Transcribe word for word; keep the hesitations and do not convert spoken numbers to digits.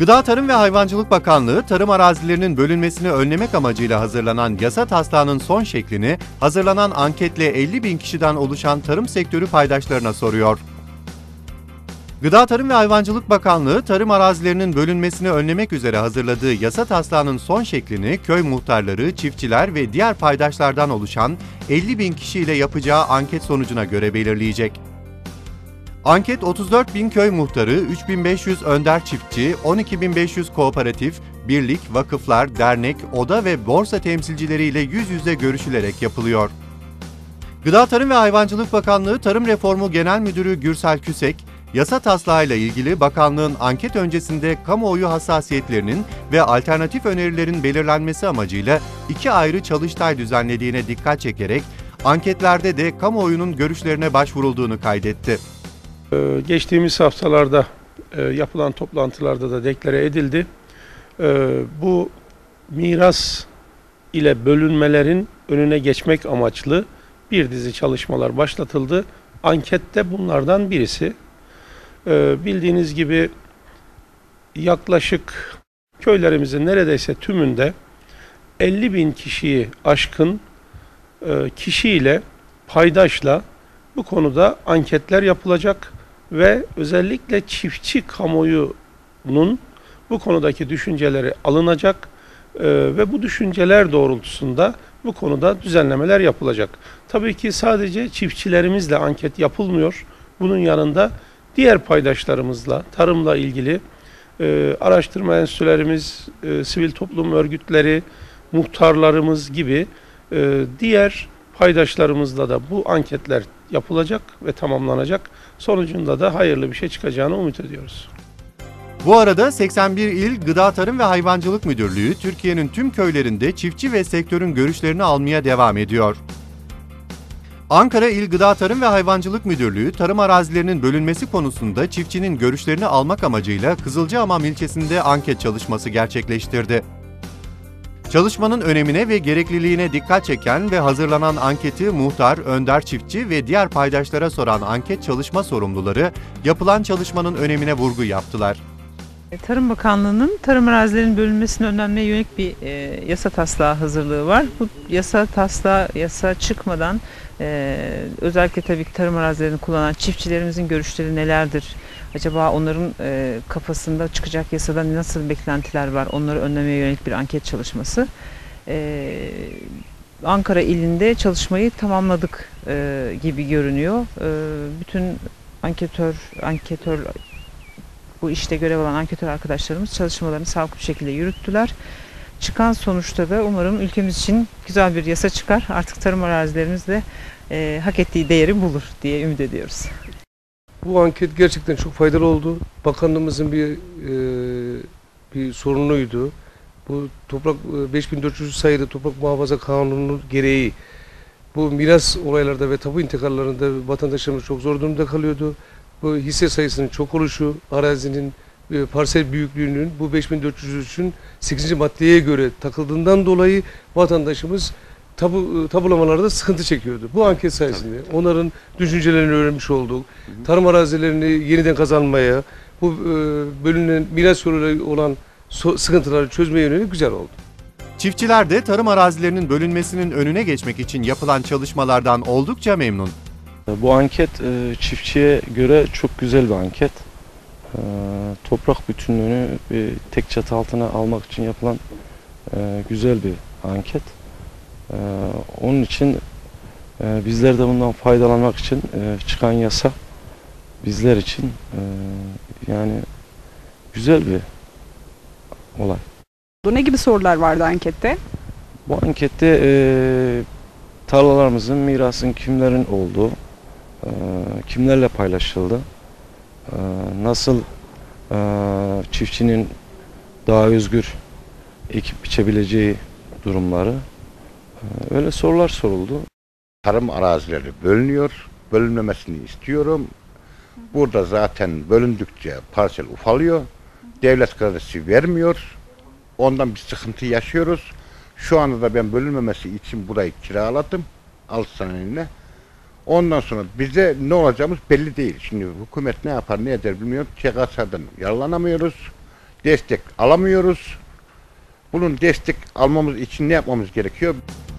Gıda Tarım ve Hayvancılık Bakanlığı, tarım arazilerinin bölünmesini önlemek amacıyla hazırlanan yasa taslağının son şeklini hazırlanan anketle elli bin kişiden oluşan tarım sektörü paydaşlarına soruyor. Gıda Tarım ve Hayvancılık Bakanlığı, tarım arazilerinin bölünmesini önlemek üzere hazırladığı yasa taslağının son şeklini köy muhtarları, çiftçiler ve diğer paydaşlardan oluşan elli bin kişiyle yapacağı anket sonucuna göre belirleyecek. Anket otuz dört bin köy muhtarı, üç bin beş yüz önder çiftçi, on iki bin beş yüz kooperatif, birlik, vakıflar, dernek, oda ve borsa temsilcileriyle yüz yüze görüşülerek yapılıyor. Gıda Tarım ve Hayvancılık Bakanlığı Tarım Reformu Genel Müdürü Gürsel Küsek, yasa taslağıyla ilgili bakanlığın anket öncesinde kamuoyu hassasiyetlerinin ve alternatif önerilerin belirlenmesi amacıyla iki ayrı çalıştay düzenlediğine dikkat çekerek, anketlerde de kamuoyunun görüşlerine başvurulduğunu kaydetti. Geçtiğimiz haftalarda yapılan toplantılarda da deklare edildi. Bu miras ile bölünmelerin önüne geçmek amaçlı bir dizi çalışmalar başlatıldı. Ankette bunlardan birisi. Bildiğiniz gibi yaklaşık köylerimizin neredeyse tümünde elli bin kişiyi aşkın kişiyle, paydaşla bu konuda anketler yapılacak ve özellikle çiftçi kamuoyunun bu konudaki düşünceleri alınacak ve bu düşünceler doğrultusunda bu konuda düzenlemeler yapılacak. Tabii ki sadece çiftçilerimizle anket yapılmıyor. Bunun yanında diğer paydaşlarımızla, tarımla ilgili e, araştırma enstitülerimiz, e, sivil toplum örgütleri, muhtarlarımız gibi e, diğer paydaşlarımızla da bu anketler yapılacak ve tamamlanacak. Sonucunda da hayırlı bir şey çıkacağını umut ediyoruz. Bu arada seksen bir il Gıda Tarım ve Hayvancılık Müdürlüğü, Türkiye'nin tüm köylerinde çiftçi ve sektörün görüşlerini almaya devam ediyor. Ankara İl Gıda Tarım ve Hayvancılık Müdürlüğü, tarım arazilerinin bölünmesi konusunda çiftçinin görüşlerini almak amacıyla Kızılcahamam ilçesinde anket çalışması gerçekleştirdi. Çalışmanın önemine ve gerekliliğine dikkat çeken ve hazırlanan anketi muhtar, önder çiftçi ve diğer paydaşlara soran anket çalışma sorumluları, yapılan çalışmanın önemine vurgu yaptılar. Tarım Bakanlığı'nın tarım arazilerinin bölünmesini önlenmeye yönelik bir e, yasa taslağı hazırlığı var. Bu yasa taslağı yasa çıkmadan e, özellikle tabii ki tarım arazilerini kullanan çiftçilerimizin görüşleri nelerdir? Acaba onların e, kafasında çıkacak yasada nasıl beklentiler var? Onları önlemeye yönelik bir anket çalışması. E, Ankara ilinde çalışmayı tamamladık e, gibi görünüyor. E, bütün anketör anketör bu işte görev alan anketör arkadaşlarımız çalışmalarını sağlıklı bir şekilde yürüttüler. Çıkan sonuçta da umarım ülkemiz için güzel bir yasa çıkar. Artık tarım arazilerimiz de e, hak ettiği değeri bulur diye ümit ediyoruz. Bu anket gerçekten çok faydalı oldu. Bakanlığımızın bir e, bir sorunuydu. Bu toprak beş bin dört yüz sayılı Toprak Muhafaza Kanunu gereği bu miras olaylarda ve tapu intikallarında vatandaşlarımız çok zor durumda kalıyordu. Bu hisse sayısının çok oluşu, arazinin e, parsel büyüklüğünün bu beş bin dört yüz üçün sekizinci maddeye göre takıldığından dolayı vatandaşımız tabu, tabulamalarda sıkıntı çekiyordu. Bu anket sayesinde Tabii. onların düşüncelerini öğrenmiş olduk. Hı hı. Tarım arazilerini yeniden kazanmaya, bu e, bölünen miras yoluyla olan so sıkıntıları çözmeye yönelik güzel oldu. Çiftçiler de tarım arazilerinin bölünmesinin önüne geçmek için yapılan çalışmalardan oldukça memnun. Bu anket çiftçiye göre çok güzel bir anket. Toprak bütünlüğünü bir tek çatı altına almak için yapılan güzel bir anket. Onun için bizler de bundan faydalanmak için çıkan yasa bizler için yani güzel bir olay. Ne gibi sorular vardı ankette? Bu ankette tarlalarımızın, mirasın kimlerin olduğu, kimlerle paylaşıldı, nasıl çiftçinin daha özgür ekip biçebileceği durumları, öyle sorular soruldu. Tarım arazileri bölünüyor, bölünmemesini istiyorum. Burada zaten bölündükçe parsel ufalıyor, devlet kredisi vermiyor, ondan bir sıkıntı yaşıyoruz. Şu anda da ben bölünmemesi için burayı kiraladım, altı seneyle. Ondan sonra bize ne olacağımız belli değil. Şimdi hükümet ne yapar ne eder bilmiyorum. K K S'den yararlanamıyoruz. destek alamıyoruz. Bunun destek almamız için ne yapmamız gerekiyor?